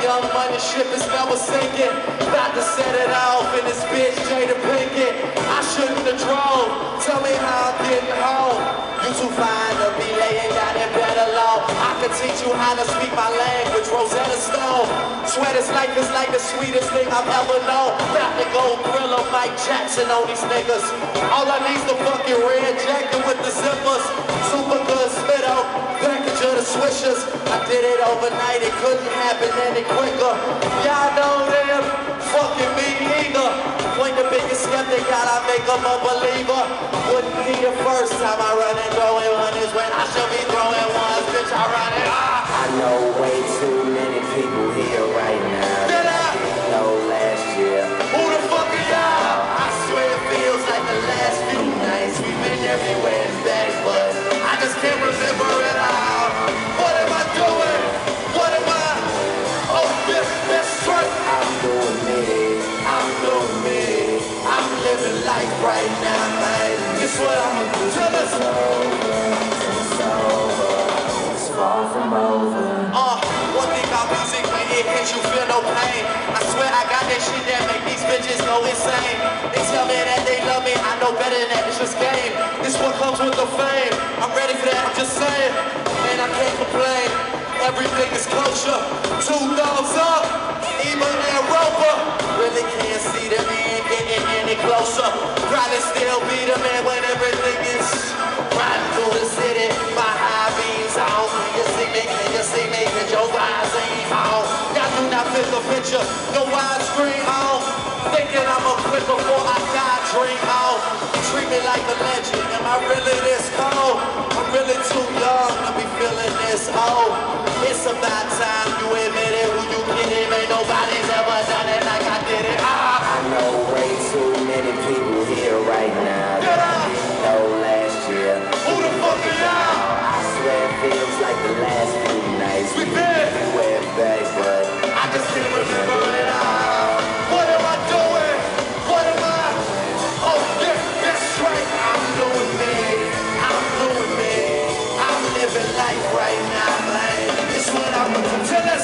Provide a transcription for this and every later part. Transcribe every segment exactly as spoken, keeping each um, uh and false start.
young money ship is never sinking. About to set it off in this bitch, Jada Pinkett. I shouldn't have drove. Tell me how I'm getting home. You too fine to be laying down in bed alone. I can teach you how to speak my language, Rosetta Stone. Swear this life is like the sweetest thing I've ever known. About to go Thriller, Mike Jackson on these niggas. All I need's the fucking red jacket with the zippers. Super good spit out, package of the swishers. I did it overnight, it couldn't happen any quicker. Y'all know them, fucking me either. When the biggest skeptic out, I make them a believer. Wouldn't be the first time I run and throw it one is when I should be throwing ones, bitch, I run it. Ah. I know way too many people here right now. Did I? Didn't know last year. Who the fuck are y'all? I swear it feels like the last few nights. We've been everywhere and back, but I just can't remember it all. What am I doing? What am I? Oh, this, that's right. I'm doing me. I'm doing me. I'm living life right now, man. This what I'ma do. Tell us. It's over. It's over. It's far from over. Uh, one thing about music, when it hits you feel no pain. I swear I got that shit that make these bitches go insane. They tell me that they love me, I know better than that, it's just game. This what comes with the fame. I'm ready for that, I'm just saying. And I can't complain, everything is kosher. Two thumbs up, even in Roper. Really can't see the man getting any closer. Probably still be the man when everything is riding through the city. My high beams on. Can you see me? Can you see me? Can your eyes ain't on? Y'all do not fit the picture. No widescreen on. Thinking I'm a quit before I die. Dream on. Treat me like a legend. Am I really this cold? I'm really too young to be feeling this old. It's about time you admit it. Who you kidding? Ain't nobody's ever done it like I did it. Ah. I know way too many people here right now. Did I? Didn't know last year. Who the fuck are y'all? I swear it feels like the last few nights. We been everywhere back, but I just can't remember it all. What am I doing? What am I? Oh, yeah, that's right. I'm doing me. I'm doing me. I'm living life right now, man. It's what I'm gonna tell us.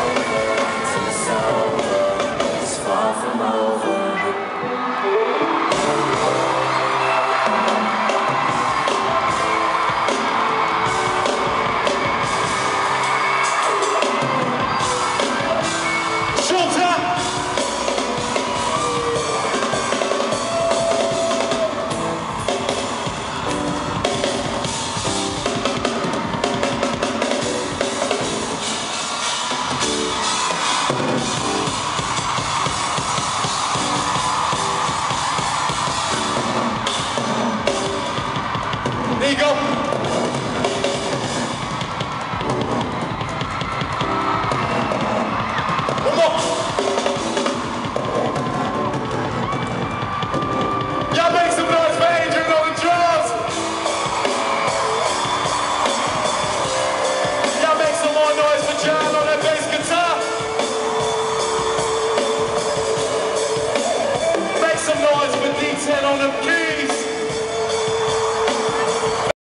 it's over. It's far from over. There you go. One more. Y'all make some noise for Adrian on the drums. Y'all make some more noise for John on that bass guitar. Make some noise for D ten on the keys.